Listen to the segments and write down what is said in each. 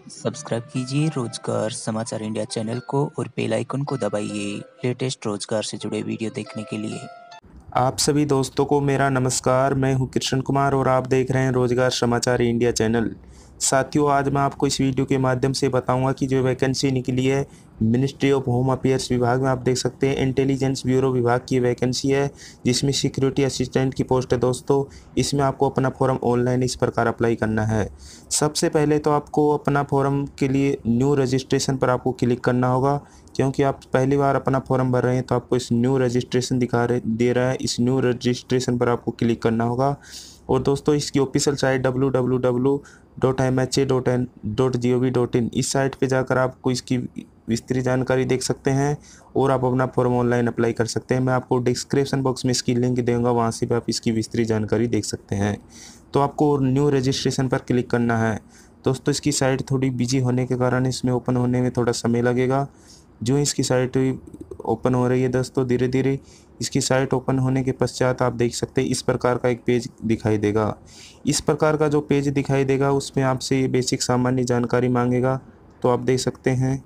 Subscribe कीजिए रोजगार समाचार इंडिया चैनल को और बेल आइकन को दबाइए लेटेस्ट रोजगार से जुड़े वीडियो देखने के लिए। आप सभी दोस्तों को मेरा नमस्कार। मैं हूं कृष्ण कुमार और आप देख रहे हैं रोजगार समाचार इंडिया चैनल। साथियों, आज मैं आपको इस वीडियो के माध्यम से बताऊंगा कि जो वैकेंसी निकली है मिनिस्ट्री ऑफ होम अफेयर्स विभाग में, आप देख सकते हैं इंटेलिजेंस ब्यूरो विभाग की वैकेंसी है, जिसमें सिक्योरिटी असिस्टेंट की पोस्ट है। दोस्तों, इसमें आपको अपना फॉर्म ऑनलाइन इस प्रकार अप्लाई करना है। सबसे पहले तो आपको अपना फॉर्म के लिए न्यू रजिस्ट्रेशन पर आपको क्लिक करना होगा, क्योंकि आप पहली बार अपना फॉर्म भर रहे हैं तो आपको इस न्यू रजिस्ट्रेशन दे रहा है। इस न्यू रजिस्ट्रेशन पर आपको क्लिक करना होगा। और दोस्तों, इसकी ऑफिशियल साइट www.mha.gov.in इस साइट पे जाकर आपको इसकी विस्तृत जानकारी देख सकते हैं और आप अपना फॉर्म ऑनलाइन अप्लाई कर सकते हैं। मैं आपको डिस्क्रिप्शन बॉक्स में इसकी लिंक दूंगा, वहाँ से भी आप इसकी विस्तृत जानकारी देख सकते हैं। तो आपको न्यू रजिस्ट्रेशन पर क्लिक करना है। दोस्तों, इसकी साइट थोड़ी बिजी होने के कारण इसमें ओपन होने में थोड़ा समय लगेगा। जो इसकी साइट ओपन हो रही है दोस्तों, धीरे धीरे इसकी साइट ओपन होने के पश्चात आप देख सकते हैं इस प्रकार का एक पेज दिखाई देगा। इस प्रकार का जो पेज दिखाई देगा उसमें आपसे ये बेसिक सामान्य जानकारी मांगेगा, तो आप देख सकते हैं।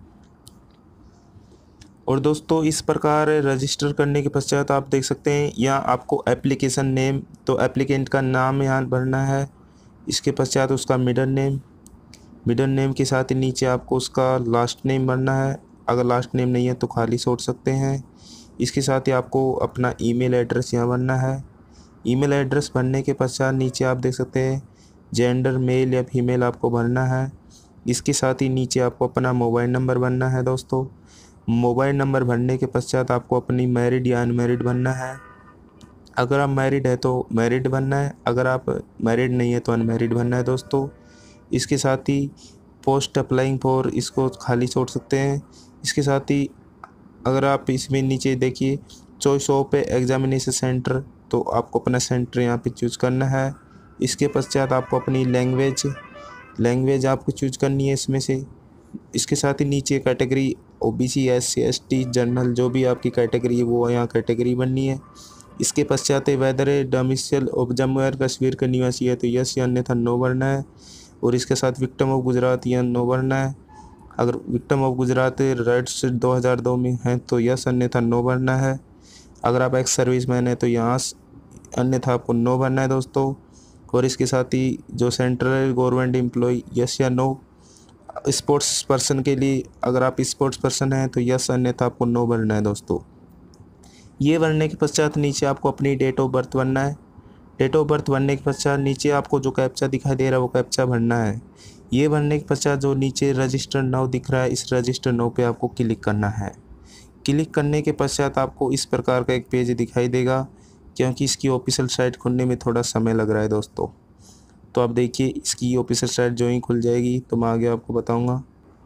और दोस्तों, इस प्रकार रजिस्टर करने के पश्चात आप देख सकते हैं यहाँ आपको एप्लीकेशन नेम, तो एप्लीकेंट का नाम यहाँ भरना है। इसके पश्चात उसका मिडल नेम के साथ ही नीचे आपको उसका लास्ट नेम भरना है। अगर लास्ट नेम नहीं है तो खाली छोड़ सकते हैं। इसके साथ ही आपको अपना ईमेल एड्रेस यहाँ भरना है। ईमेल एड्रेस भरने के पश्चात नीचे आप देख सकते हैं जेंडर मेल या फीमेल आपको भरना है। इसके साथ ही नीचे आपको अपना मोबाइल नंबर भरना है। दोस्तों, मोबाइल नंबर भरने के पश्चात आपको अपनी मैरिड या अनमैरिड भरना है। अगर आप मैरिड है तो मैरिड भरना है, अगर आप मैरिड नहीं है तो अनमैरिड भरना है। दोस्तों, इसके साथ ही पोस्ट अप्लाइंग फॉर इसको खाली छोड़ सकते हैं। इसके साथ ही अगर आप इसमें नीचे देखिए चॉइस ऑफ एग्जामिनेशन सेंटर, तो आपको अपना सेंटर यहाँ पे चूज करना है। इसके पश्चात आपको अपनी लैंग्वेज आपको चूज करनी है इसमें से। इसके साथ ही नीचे category OBC, SC, ST, general, जो भी आपकी कैटेगरी है वो यहाँ कैटेगरी बननी है। इसके पश्चात whether domicile of Jammu and Kashmir का निवासी है तो यस या अन्यथा नो भरना है। और इसके साथ विक्टिम ऑफ गुजरात या नो भरना है। अगर विक्टिम ऑफ गुजरात राइट्स 2002 में हैं तो यस अन्यथा नो भरना है। अगर आप एक्स सर्विस मैन है तो यहाँ अन्यथा आपको नो भरना है दोस्तों। और इसके साथ ही जो सेंट्रल गवर्नमेंट एम्प्लॉय यस या नो। स्पोर्ट्स पर्सन के लिए अगर आप स्पोर्ट्स पर्सन हैं तो यस अन्यथा आपको नो भरना है। दोस्तों, ये भरने के पश्चात नीचे आपको अपनी डेट ऑफ बर्थ भरना है। डेट ऑफ बर्थ भरने के पश्चात नीचे आपको जो कैप्चा दिखाई दे रहा है वो कैप्चा भरना है। ये भरने के पश्चात जो नीचे रजिस्टर नाउ दिख रहा है, इस रजिस्टर नाउ पे आपको क्लिक करना है। क्लिक करने के पश्चात आपको इस प्रकार का एक पेज दिखाई देगा, क्योंकि इसकी ऑफिशियल साइट खुलने में थोड़ा समय लग रहा है दोस्तों। तो आप देखिए इसकी ऑफिशियल साइट जो ही खुल जाएगी तो मैं आगे आपको बताऊंगा।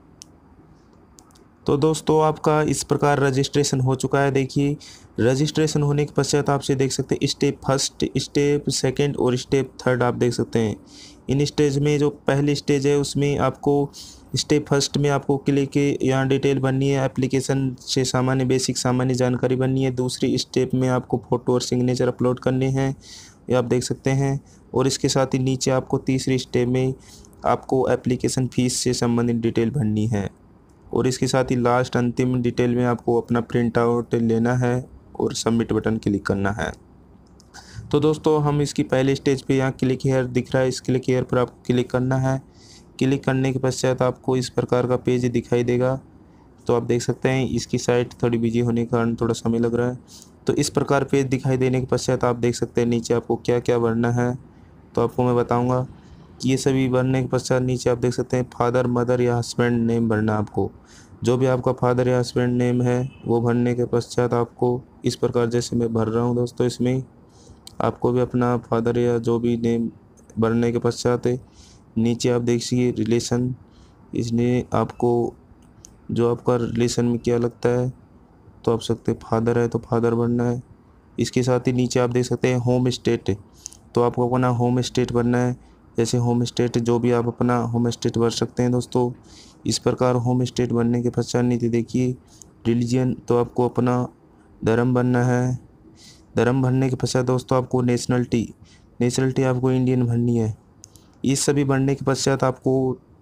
तो दोस्तों, आपका इस प्रकार रजिस्ट्रेशन हो चुका है। देखिए, रजिस्ट्रेशन होने के पश्चात आपसे देख सकते हैं स्टेप फर्स्ट, स्टेप सेकंड और स्टेप थर्ड आप देख सकते हैं। इन स्टेज में जो पहली स्टेज है उसमें आपको स्टेप फर्स्ट में आपको क्लिक के यहाँ डिटेल भरनी है, एप्लीकेशन से बेसिक सामान्य जानकारी भरनी है। दूसरी स्टेप में आपको फ़ोटो और सिग्नेचर अपलोड करने हैं, ये आप देख सकते हैं। और इसके साथ ही नीचे आपको तीसरी स्टेप में आपको एप्लीकेशन फ़ीस से संबंधित डिटेल भरनी है। और इसके साथ ही लास्ट अंतिम डिटेल में आपको अपना प्रिंट आउट लेना है और सबमिट बटन क्लिक करना है। तो दोस्तों, हम इसकी पहले स्टेज पे यहाँ क्लिक हेयर दिख रहा है, इस क्लिक हेयर पर आपको क्लिक करना है। क्लिक करने के पश्चात आपको इस प्रकार का पेज दिखाई देगा। तो आप देख सकते हैं इसकी साइट थोड़ी बिजी होने के कारण थोड़ा समय लग रहा है। तो इस प्रकार पेज दिखाई देने के पश्चात आप देख सकते हैं नीचे आपको क्या क्या भरना है, तो आपको मैं बताऊँगा। ये सभी भरने के पश्चात नीचे आप देख सकते हैं फादर, मदर या हस्बैंड नेम भरना आपको। जो भी आपका फादर या हस्बैंड नेम है वो भरने के पश्चात आपको इस प्रकार, जैसे मैं भर रहा हूँ दोस्तों, इसमें आपको भी अपना फादर या जो भी नेम भरने के पश्चात नीचे आप देखिए रिलेशन, इसने आपको जो आपका रिलेशन में क्या लगता है तो आप सकते फादर है तो फादर भरना है। इसके साथ ही नीचे आप देख सकते हैं होम स्टेट, तो आपको अपना होम स्टेट भरना है। जैसे होम स्टेट जो भी आप अपना होम स्टेट भर सकते हैं दोस्तों। इस प्रकार होम स्टेट भरने के पश्चात नीचे देखिए रिलीजन, तो आपको अपना धर्म भरना है। धर्म भरने के पश्चात दोस्तों आपको नेशनलिटी आपको इंडियन भरनी है। इस सभी भरने के पश्चात आपको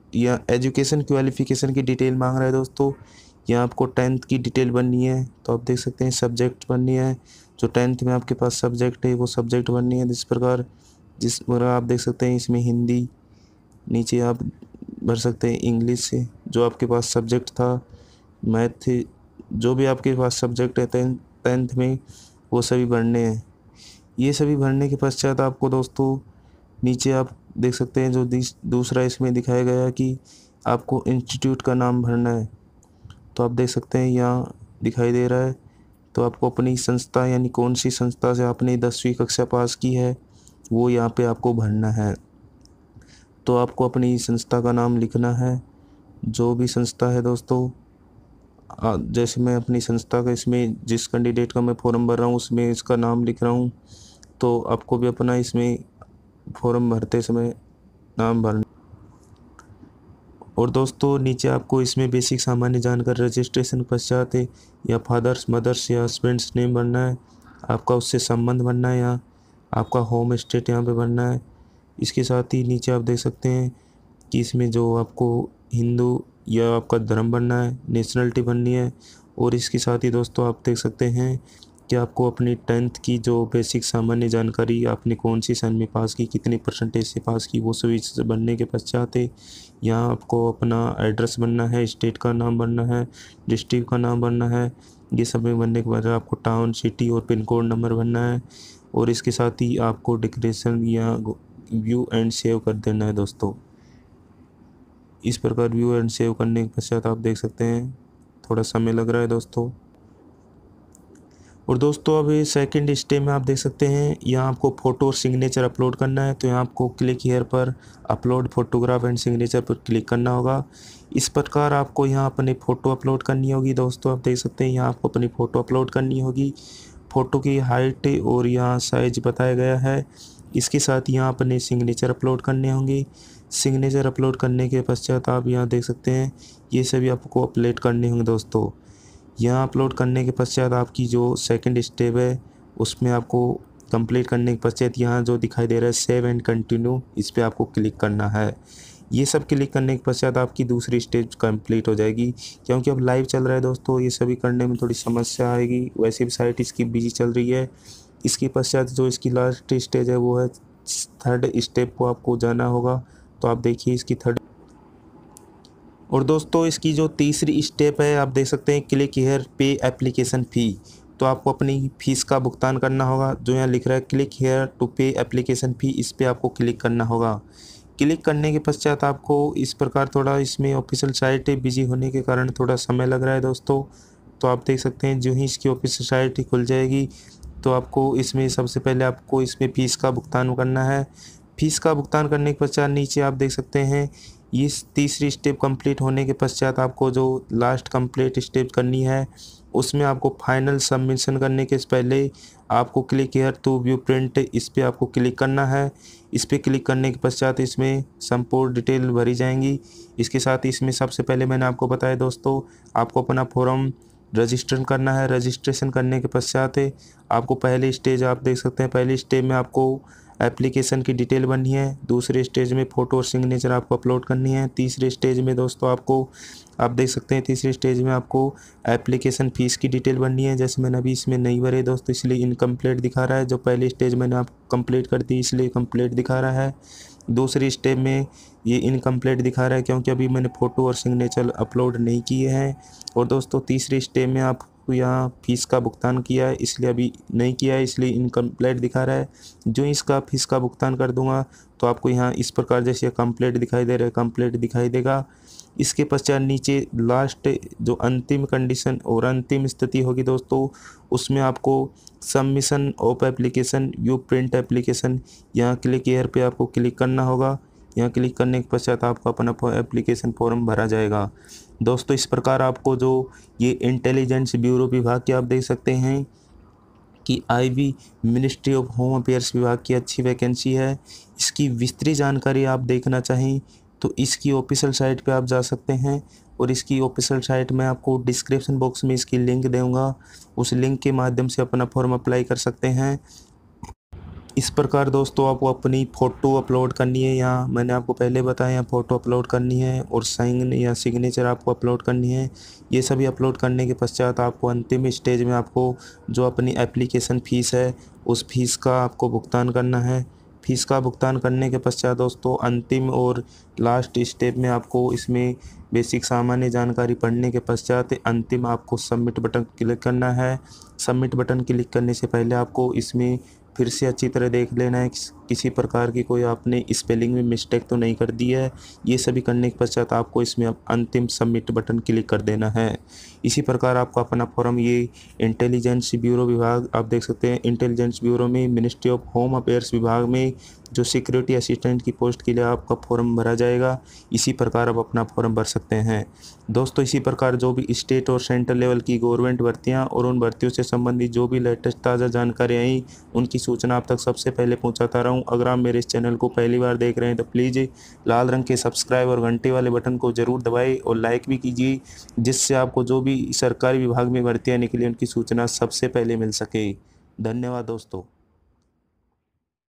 या एजुकेशन क्वालिफिकेशन की डिटेल मांग रहा है दोस्तों। यहाँ आपको 10th की डिटेल बननी है, तो आप देख सकते हैं सब्जेक्ट बननी है, जो 10th में आपके पास सब्जेक्ट है वो सब्जेक्ट बननी है। जिस प्रकार आप देख सकते हैं इसमें हिंदी, नीचे आप भर सकते हैं इंग्लिश से, जो आपके पास सब्जेक्ट था, मैथ थे, जो भी आपके पास सब्जेक्ट है 10th में वो सभी भरने हैं। ये सभी भरने के पश्चात आपको दोस्तों नीचे आप देख सकते हैं जो दूसरा इसमें दिखाया गया है कि आपको इंस्टीट्यूट का नाम भरना है, तो आप देख सकते हैं यहाँ दिखाई दे रहा है। तो आपको अपनी संस्था यानी कौन सी संस्था से आपने 10वीं कक्षा पास की है वो यहाँ पे आपको भरना है। तो आपको अपनी संस्था का नाम लिखना है, जो भी संस्था है दोस्तों। जैसे मैं अपनी संस्था का इसमें जिस कैंडिडेट का मैं फॉर्म भर रहा हूँ उसमें इसका नाम लिख रहा हूँ, तो आपको भी अपना इसमें फॉर्म भरते समय नाम भरना। और दोस्तों नीचे आपको इसमें बेसिक सामान्य जानकारी रजिस्ट्रेशन पश्चात है या फादर्स मदर्स या हस्बैंड्स नेम भरना है, आपका उससे संबंध भरना है, यहाँ आपका होम स्टेट यहाँ पे भरना है। इसके साथ ही नीचे आप देख सकते हैं कि इसमें जो आपको हिंदू या आपका धर्म भरना है, नेशनलिटी भरनी है। और इसके साथ ही दोस्तों आप देख सकते हैं कि आपको अपनी 10th की जो बेसिक सामान्य जानकारी, आपने कौन सी सन में पास की, कितने परसेंटेज से पास की, वो सभी बनने के पश्चात है यहाँ आपको अपना एड्रेस बनना है, स्टेट का नाम बनना है, डिस्ट्रिक्ट का नाम बनना है। ये सब बनने के बाद आपको टाउन सिटी और पिन कोड नंबर भरना है। और इसके साथ ही आपको डिक्लेरेशन या व्यू एंड सेव कर देना है दोस्तों। इस प्रकार व्यू एंड सेव करने के पश्चात आप देख सकते हैं थोड़ा समय लग रहा है दोस्तों। और दोस्तों अब सेकंड स्टेप में आप देख सकते हैं यहाँ आपको फ़ोटो और सिग्नेचर अपलोड करना है, तो यहाँ आपको क्लिक हियर पर अपलोड फोटोग्राफ एंड सिग्नेचर पर क्लिक करना होगा। इस प्रकार आपको यहाँ अपनी फ़ोटो अपलोड करनी होगी दोस्तों। आप देख सकते हैं यहाँ आपको अपनी फ़ोटो अपलोड करनी होगी। फ़ोटो की हाइट और यहाँ साइज बताया गया है। इसके साथ यहाँ अपने सिग्नेचर अपलोड करने होंगे। सिग्नेचर अपलोड करने के पश्चात आप यहाँ देख सकते हैं ये सभी आपको अपलोड करने होंगे दोस्तों। यहाँ अपलोड करने के पश्चात आपकी जो सेकंड स्टेप है उसमें आपको कंप्लीट करने के पश्चात यहाँ जो दिखाई दे रहा है सेव एंड कंटिन्यू, इस पर आपको क्लिक करना है। ये सब क्लिक करने के पश्चात आपकी दूसरी स्टेज कंप्लीट हो जाएगी। क्योंकि अब लाइव चल रहा है दोस्तों, ये सभी करने में थोड़ी समस्या आएगी, वैसे भी साइट इसकी बिजी चल रही है। इसके पश्चात जो इसकी लास्ट स्टेज है वो है थर्ड स्टेप को आपको जाना होगा। तो आप देखिए इसकी थर्ड। और दोस्तों इसकी जो तीसरी स्टेप है आप देख सकते हैं click here pay application fee. तो आपको अपनी फ़ीस का भुगतान करना होगा, जो यहाँ लिख रहा है click here to pay application fee, इस पर आपको क्लिक करना होगा। क्लिक करने के पश्चात आपको इस प्रकार थोड़ा इसमें ऑफिशियल साइट बिजी होने के कारण थोड़ा समय लग रहा है दोस्तों। तो आप देख सकते हैं जो ही इसकी ऑफिशियल साइट खुल जाएगी तो आपको इसमें सबसे पहले आपको इसमें फ़ीस का भुगतान करना है। फ़ीस का भुगतान करने के पश्चात नीचे आप देख सकते हैं इस तीसरी स्टेप कंप्लीट होने के पश्चात आपको जो लास्ट कंप्लीट स्टेप करनी है उसमें आपको फाइनल सबमिशन करने के पहले आपको click here to view print, इस पर आपको क्लिक करना है। इस पर क्लिक करने के पश्चात इसमें संपूर्ण डिटेल भरी जाएंगी। इसके साथ ही इसमें सबसे पहले मैंने आपको बताया दोस्तों आपको अपना फॉर्म रजिस्टर करना है। रजिस्ट्रेशन करने के पश्चात आपको पहले स्टेज आप देख सकते हैं, पहले स्टेज में आपको एप्लीकेशन की डिटेल बननी है, दूसरे स्टेज में फ़ोटो और सिग्नेचर आपको अपलोड करनी है, तीसरे स्टेज में दोस्तों आपको आप देख सकते हैं तीसरे स्टेज में आपको एप्लीकेशन फ़ीस की डिटेल बननी है। जैसे मैंने अभी इसमें नहीं भरे दोस्तों इसलिए इनकम्प्लीट दिखा रहा है, जो पहले स्टेज मैंने आप कंप्लीट कर दी इसलिए कंप्लीट दिखा रहा है। दूसरी स्टेप में ये इनकम्प्लीट दिखा रहा है क्योंकि अभी मैंने फ़ोटो और सिग्नेचर अपलोड नहीं किए हैं। और दोस्तों तीसरी स्टेप में आप यहाँ फ़ीस का भुगतान किया है इसलिए अभी नहीं किया है इसलिए इनकम्प्लीट दिखा रहा है। जो इसका फ़ीस का भुगतान कर दूंगा तो आपको यहाँ इस प्रकार जैसे कंप्लीट दिखाई दे रहा है कंप्लीट दिखाई देगा। इसके पश्चात नीचे लास्ट जो अंतिम कंडीशन और अंतिम स्थिति होगी दोस्तों उसमें आपको submission of application view print application, यहाँ क्लिक हियर पे आपको क्लिक करना होगा। यहाँ क्लिक करने के पश्चात आपका अपना एप्लीकेशन फॉर्म भरा जाएगा। दोस्तों इस प्रकार आपको जो ये इंटेलिजेंस ब्यूरो विभाग के आप देख सकते हैं कि IB ministry of home affairs विभाग की अच्छी वैकेंसी है। इसकी विस्तृत जानकारी आप देखना चाहें तो इसकी ऑफिशियल साइट पे आप जा सकते हैं और इसकी ऑफिशियल साइट में आपको डिस्क्रिप्शन बॉक्स में इसकी लिंक दूंगा, उस लिंक के माध्यम से अपना फॉर्म अप्लाई कर सकते हैं। इस प्रकार दोस्तों आपको अपनी फ़ोटो अपलोड करनी है। यहाँ मैंने आपको पहले बताया, यहाँ फ़ोटो अपलोड करनी है और साइन या सिग्नेचर आपको अपलोड करनी है। ये सभी अपलोड करने के पश्चात आपको अंतिम स्टेज में आपको जो अपनी एप्लीकेशन फ़ीस है उस फीस का आपको भुगतान करना है। फीस का भुगतान करने के पश्चात दोस्तों अंतिम और लास्ट स्टेप में आपको इसमें बेसिक सामान्य जानकारी पढ़ने के पश्चात अंतिम आपको सबमिट बटन क्लिक करना है। सबमिट बटन क्लिक करने से पहले आपको इसमें फिर से अच्छी तरह देख लेना है किसी प्रकार की कोई आपने स्पेलिंग में मिस्टेक तो नहीं कर दी है। ये सभी करने के पश्चात आपको इसमें अंतिम सबमिट बटन क्लिक कर देना है। इसी प्रकार आपको अपना फॉर्म ये इंटेलिजेंस ब्यूरो विभाग आप देख सकते हैं, इंटेलिजेंस ब्यूरो में मिनिस्ट्री ऑफ होम अफेयर्स विभाग में जो सिक्योरिटी असिस्टेंट की पोस्ट के लिए आपका फॉर्म भरा जाएगा, इसी प्रकार आप अपना फॉर्म भर सकते हैं। दोस्तों इसी प्रकार जो भी स्टेट और सेंट्रल लेवल की गवर्नमेंट भर्तियां और उन भर्तियों से संबंधित जो भी लेटेस्ट ताज़ा जानकारी आई उनकी सूचना आप तक सबसे पहले पहुंचाता रहूं। अगर आप मेरे इस चैनल को पहली बार देख रहे हैं तो प्लीज़ लाल रंग के सब्सक्राइब और घंटे वाले बटन को ज़रूर दबाएं और लाइक भी कीजिए, जिससे आपको जो भी सरकारी विभाग में भर्तियाँ निकली उनकी सूचना सबसे पहले मिल सके। धन्यवाद दोस्तों।